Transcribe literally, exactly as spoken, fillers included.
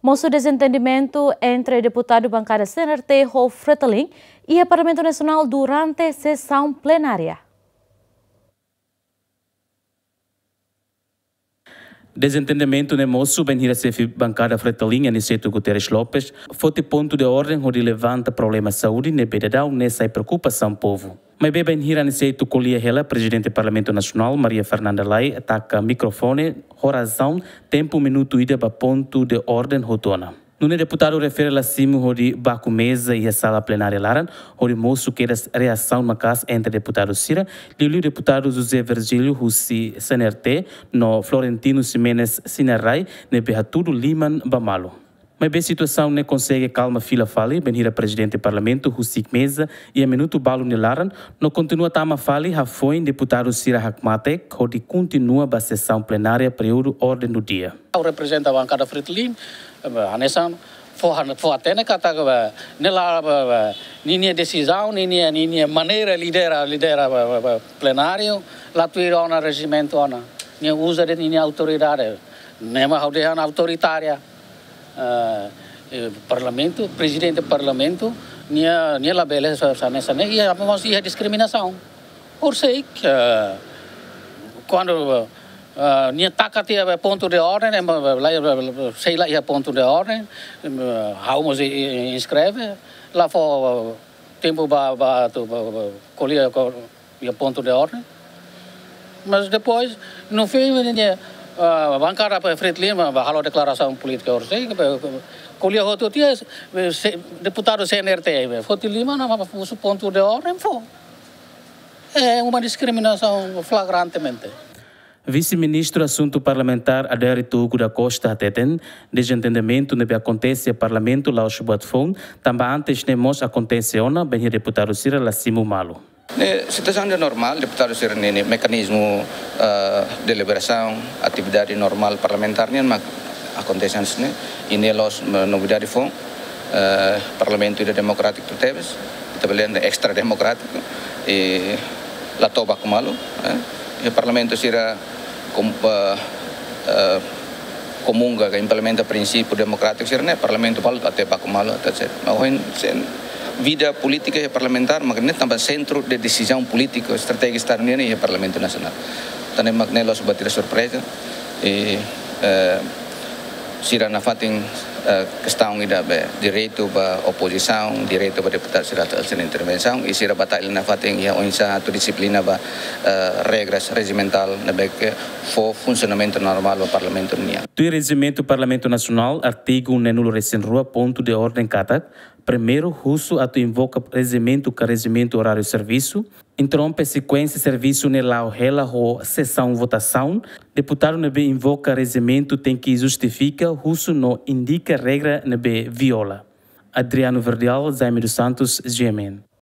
Moço desentendimento entre deputado bancada C N R T, Rô Fretilin, e o Parlamento Nacional durante a sessão plenária. Desentendimento no moço bem recebi bancada Fretilin, Aniceto Guterres Lopes, foi o ponto de ordem onde levanta problema de saúde ne bedadão nessa preocupação povo. Mas bem bem hira Aniceto colhia ela, presidente do Parlamento Nacional, Maria Fernanda Lai, ataca microfone, razão, tempo minuto ida para ponto de ordem rotona. No deputado refere a cima onde baco mesa e a sala plenária laran, onde moço queira reação na casa entre deputado Cira, e o deputado José Virgílio Russi C N R T, no Florentino Ximenes Sinarrai, ne berra tudo Liman Bamalo. Mas bem situação não consegue calma fila fale, bem hira presidente do parlamento, Russi Mesa, e a minuto balo nelaran, não continua tama fale, ha foi deputado Cira Hakmatek, onde continua a sessão plenária período ordem do dia. O representa a bancada Fretilin, Anesan, for até ne kata que nela ninha decisão, ninha ninha maneira lidera lidera plenário, lá tu irá na regimento ana, ninha usa de ninha autoridade, nema rodeia autoritária, parlamento, presidente do parlamento, ninha ninha la beleza nessa né e a vamos ir discriminação, por sei que quando Uh, Nia takat ia ponto de ordem, sei lá ia ponto de ordem, vamos inscreve, lá for tempo para para colher ia ponto de ordem, mas depois no fim a bancada para Fretilin a declaração política orçei, colher outro dia deputado C N R T, Fretilin não mas o ponto de ordem foi é uma discriminação flagrantemente. Vice-ministro Assunto Parlamentar Adérito Hugo da Costa Ateten, desentendimento que acontece no Parlamento lá o Fon, também antes nemos acontece ona, bem deputado Cira Lassimo Malo. A situação é normal, deputado Cira nene mecanismo uh, deliberação, atividade normal parlamentar mas acontece antes né, e nelos novidade Fon, uh, Parlamento ida democrático teves, também extra democrático e lá toba com malo, e o Parlamento Cira com uh, uh, comunga que implementa princípio democrático sira né parlamento palu até baku malu até set mas sen vida política e parlamentar mas ne também centro de decisão política estratégica da União e Parlamento Nacional também magnelos batir surpresa e uh, sira na fatin uh, questão ida be direito ba oposição direito ba deputado sira tal intervenção e sira batalha na fatin ia onsa tu disiplina ba uh, regras regimental na be que for funcionamento normal do Parlamento União. Do regimento Parlamento Nacional artigo nenulo recém rua ponto de ordem catat primeiro russo atu invoca regimento que regimento horário de serviço interrompe sequência de serviço nelau rela ho sessão votação deputado nebe invoca regimento tem que justifica russo não indica regra nebe viola. Adriano Verdial, Jaime dos Santos, G M N.